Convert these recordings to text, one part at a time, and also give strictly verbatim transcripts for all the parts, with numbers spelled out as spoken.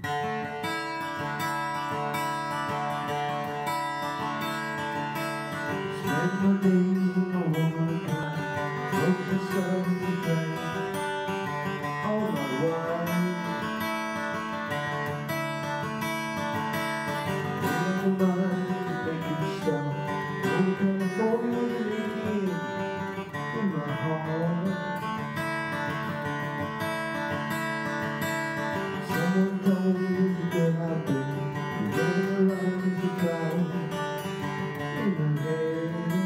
Spend my days with my woman, smoke the sun to drink all my wine. Never mind making stuff, old California leaking in my heart. Someone told me that I've been running around the town in my head.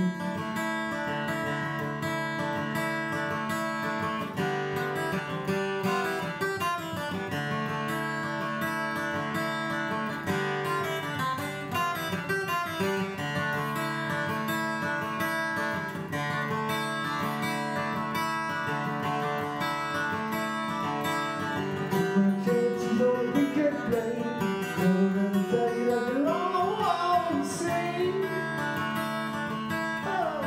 My chances on we can play, never gonna tell you that you're all the same. Oh.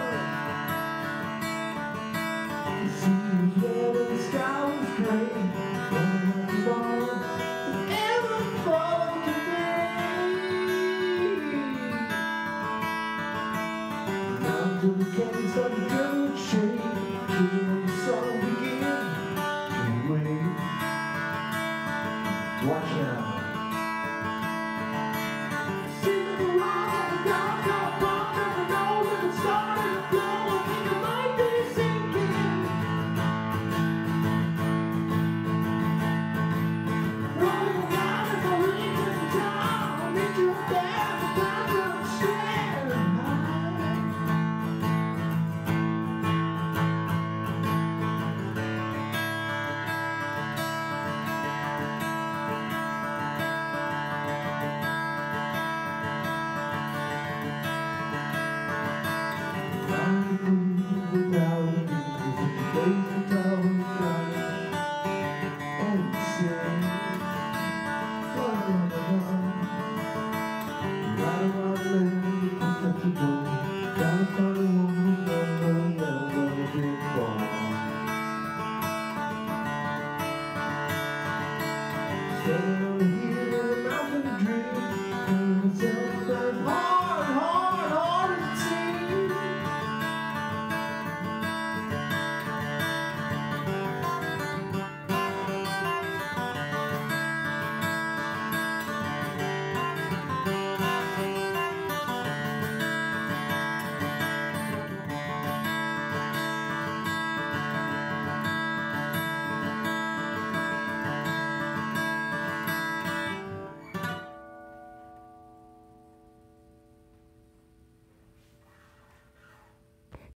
The sea was red and the sky was grey, one of the balls that ever fall today. Down to the canyon started to shake, till the sun began to wave. Watch out. See the rock, God, God, God, never know if it's starting to blow, it might be sinking. Rolling around in the rings in town, meet you there, the time to stand high. Without a need, is it the place that I would try and sing? La la la la. Right around the lane, it's such a door. Gotta find a woman who's never, never been born. Standing